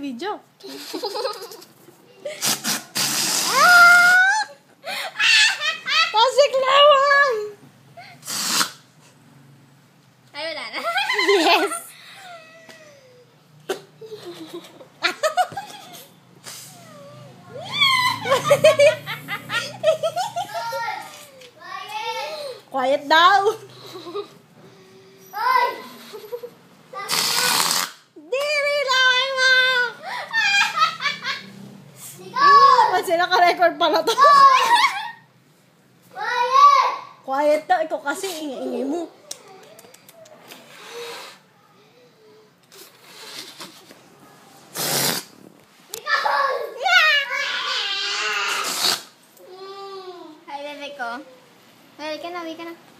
video. Pasik lawang! Ay, wala na. Yes! Quiet daw! Diri lang mo! Ba't sila ka-record pala to? Quiet daw, ikaw kasi ingay mo. Hi, bebe ko. Well, ka na, uwi ka na.